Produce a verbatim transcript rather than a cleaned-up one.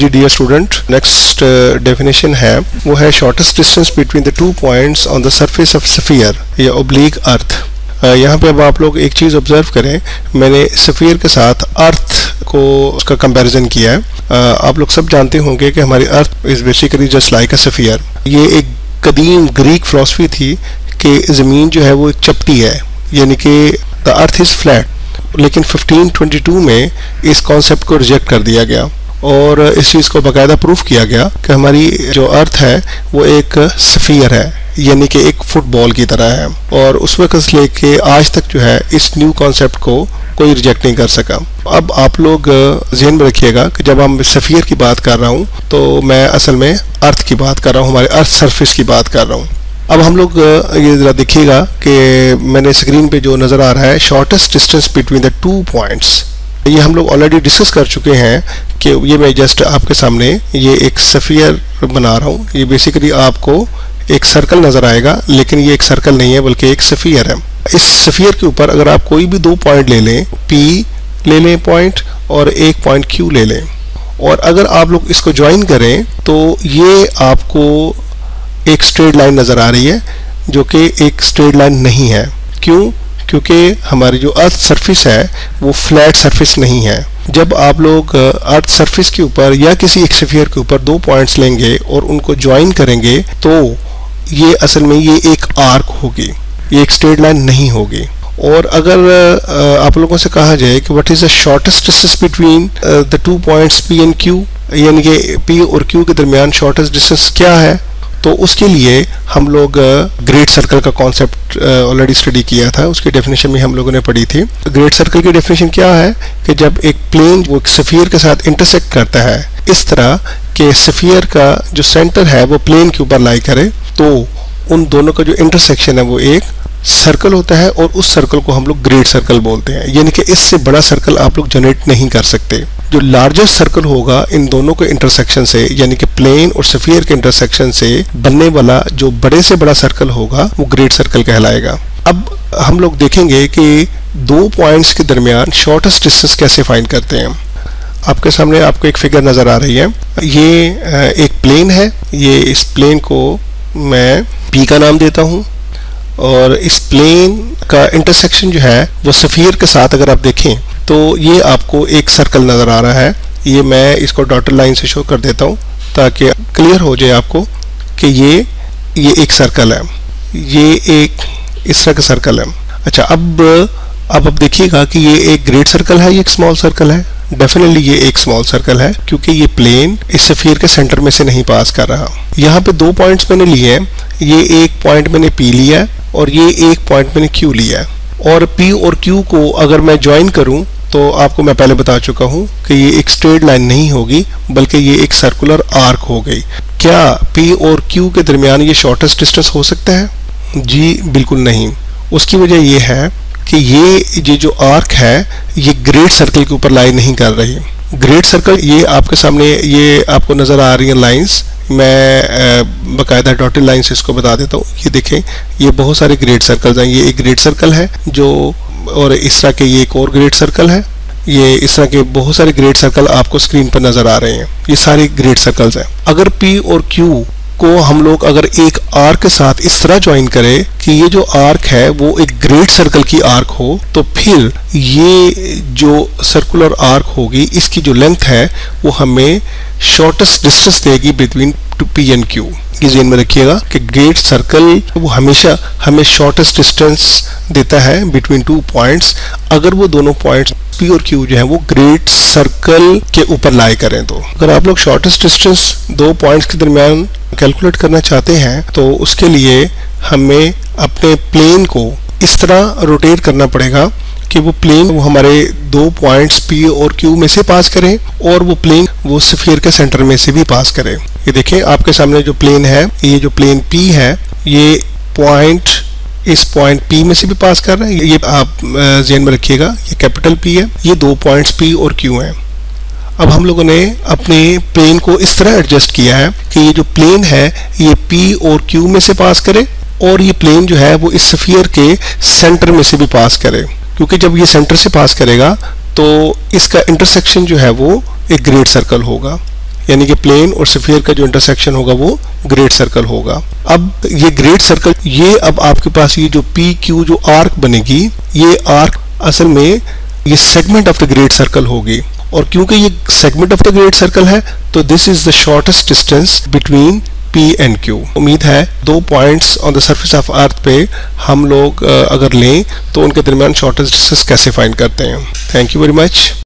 जी dear student, next definition है वो है shortest distance between the two points on the surface of sphere या oblique earth. यहाँ पे अब आप लोग एक चीज़ ऑब्जर्व करें, मैंने स्फीयर के साथ अर्थ को उसका कंपैरिजन किया है। uh, आप लोग सब जानते होंगे कि हमारी earth is basically just like a sphere. ये एक कदीम ग्रीक फिलॉसफी थी कि ज़मीन जो है वो एक चपटी है, यानी कि द अर्थ इज़ फ्लैट। लेकिन फिफ्टीन ट्वेंटी टू में इस कॉन्सेप्ट को रिजेक्ट कर दिया गया और इस चीज़ को बाकायदा प्रूफ किया गया कि हमारी जो अर्थ है वो एक स्फीयर है, यानी कि एक फुटबॉल की तरह है। और उस वक्त से लेके आज तक जो है इस न्यू कॉन्सेप्ट को कोई रिजेक्ट नहीं कर सका। अब आप लोग ज़हन में रखिएगा कि जब हम स्फीयर की बात कर रहा हूँ तो मैं असल में अर्थ की बात कर रहा हूँ, हमारे अर्थ सरफेस की बात कर रहा हूँ। अब हम लोग ये ज़रा देखिएगा कि मैंने स्क्रीन पे जो नज़र आ रहा है shortest distance between the two points, ये हम लोग ऑलरेडी डिस्कस कर चुके हैं कि ये मैं जस्ट आपके सामने ये एक स्फीयर बना रहा हूँ। ये बेसिकली आपको एक सर्कल नज़र आएगा, लेकिन ये एक सर्कल नहीं है बल्कि एक स्फीयर है। इस स्फीयर के ऊपर अगर आप कोई भी दो पॉइंट ले लें, P ले लें पॉइंट और एक पॉइंट Q ले लें, और अगर आप लोग इसको ज्वाइन करें तो ये आपको एक स्ट्रेट लाइन नज़र आ रही है जो कि एक स्ट्रेट लाइन नहीं है। क्यों? क्योंकि हमारी जो अर्थ सरफेस है वो फ्लैट सरफेस नहीं है। जब आप लोग अर्थ सरफेस के ऊपर या किसी एक स्फीयर के ऊपर दो पॉइंट्स लेंगे और उनको ज्वाइन करेंगे तो ये असल में ये एक आर्क होगी, ये एक स्ट्रेट लाइन नहीं होगी। और अगर आप लोगों से कहा जाए कि what is the shortest distance between the two points P and Q, यानी कि P और Q के दरमियान शॉर्टेस्ट डिस्टेंस क्या है, तो उसके लिए हम लोग ग्रेट सर्कल का कॉन्सेप्ट ऑलरेडी स्टडी किया था, उसकी डेफिनेशन भी हम लोगों ने पढ़ी थी। ग्रेट सर्कल की डेफिनेशन क्या है कि जब एक प्लेन वो एक स्फीयर के साथ इंटरसेक्ट करता है इस तरह कि स्फीयर का जो सेंटर है वो प्लेन के ऊपर लाई करे, तो उन दोनों का जो इंटरसेक्शन है वो एक सर्कल होता है और उस सर्कल को हम लोग ग्रेट सर्कल बोलते हैं। यानी कि इससे बड़ा सर्कल आप लोग जनरेट नहीं कर सकते। जो लार्जेस्ट सर्कल होगा इन दोनों के इंटरसेक्शन से, यानी कि प्लेन और स्फीयर के इंटरसेक्शन से बनने वाला जो बड़े से बड़ा सर्कल होगा वो ग्रेट सर्कल कहलाएगा। अब हम लोग देखेंगे कि दो पॉइंट्स के दरमियान शॉर्टेस्ट डिस्टेंस कैसे फाइंड करते हैं। आपके सामने आपको एक फिगर नज़र आ रही है, ये एक प्लेन है, ये इस प्लेन को मैं P का नाम देता हूँ और इस प्लेन का इंटरसेक्शन जो है वो स्फीयर के साथ अगर आप देखें तो ये आपको एक सर्कल नज़र आ रहा है। ये मैं इसको डॉटेड लाइन से शो कर देता हूँ ताकि क्लियर हो जाए आपको कि ये ये एक सर्कल है, ये एक इस तरह का सर्कल है। अच्छा, अब अब अब देखिएगा कि ये एक ग्रेट सर्कल है, ये एक स्मॉल सर्कल है। डेफिनेटली ये एक स्मॉल सर्कल है क्योंकि ये प्लेन इस स्फीयर के सेंटर में से नहीं पास कर रहा। यहाँ पे दो पॉइंट्स मैंने लिए हैं, ये एक पॉइंट मैंने P लिया है और ये एक पॉइंट मैंने Q लिया है। और P और Q को अगर मैं ज्वाइन करूं तो आपको मैं पहले बता चुका हूं कि ये एक स्ट्रेट लाइन नहीं होगी बल्कि ये एक सर्कुलर आर्क हो गई। क्या P और Q के दरमियान ये शॉर्टेस्ट डिस्टेंस हो सकता है? जी बिल्कुल नहीं। उसकी वजह ये है कि ये ये जो आर्क है ये ग्रेट सर्कल के ऊपर लाई नहीं कर रही। ग्रेट सर्कल ये आपके सामने ये आपको नज़र आ रही है लाइंस, मैं बाकायदा डॉटेड लाइन से इसको बता देता हूँ। ये देखें, ये बहुत सारे ग्रेट सर्कल्स हैं। ये एक ग्रेट सर्कल है जो, और इस तरह के ये एक और ग्रेट सर्कल है, ये इस तरह के बहुत सारे ग्रेट सर्कल आपको स्क्रीन पर नज़र आ रहे हैं। ये सारे ग्रेट सर्कल्स हैं। अगर P और Q को हम लोग अगर एक आर्क के साथ इस तरह ज्वाइन करें कि ये जो आर्क है वो एक ग्रेट सर्कल की आर्क हो, तो फिर ये जो सर्कुलर आर्क होगी इसकी जो लेंथ है वो हमें शॉर्टेस्ट डिस्टेंस देगी बिटवीन P एंड Q। ये ज़हन में रखिएगा कि ग्रेट सर्कल वो हमेशा हमें शॉर्टेस्ट डिस्टेंस देता है बिटवीन टू पॉइंट्स अगर वो दोनों पॉइंट्स P और Q जो है वो ग्रेट सर्कल के ऊपर लाई करें। तो अगर आप लोग शॉर्टेस्ट डिस्टेंस दो पॉइंट्स के दरमियान कैलकुलेट करना चाहते हैं तो उसके लिए हमें अपने प्लेन को इस तरह रोटेट करना पड़ेगा कि वो प्लेन वो हमारे दो पॉइंट्स P और Q में से पास करें और वो प्लेन वो स्फीयर के सेंटर में से भी पास करें। ये देखें आपके सामने जो प्लेन है, ये जो प्लेन P है ये पॉइंट इस पॉइंट P में से भी पास कर रहा है। ये आप ज़हन में रखिएगा, ये कैपिटल P है, ये दो पॉइंट्स P और Q हैं। अब हम लोगों ने अपने प्लेन को इस तरह एडजस्ट किया है कि ये जो प्लेन है ये P और Q में से पास करे और ये प्लेन जो है वो इस स्फीयर के सेंटर में से भी पास करे, क्योंकि जब ये सेंटर से पास करेगा तो इसका इंटरसेक्शन जो है वो एक ग्रेट सर्कल होगा। यानी कि प्लेन और स्फीयर का जो इंटरसेक्शन होगा वो ग्रेट सर्कल होगा। अब ये ग्रेट सर्कल, ये अब आपके पास ये जो पी क्यू जो आर्क बनेगी, ये आर्क असल में ये segment of the great circle होगी, और क्योंकि ये segment of the great circle है तो this is the shortest distance between P and Q। उम्मीद है दो points on the surface of earth पे हम लोग अगर लें तो उनके दरमियान शॉर्टेस्ट डिस्टेंस कैसे फाइंड करते हैं। Thank you very much.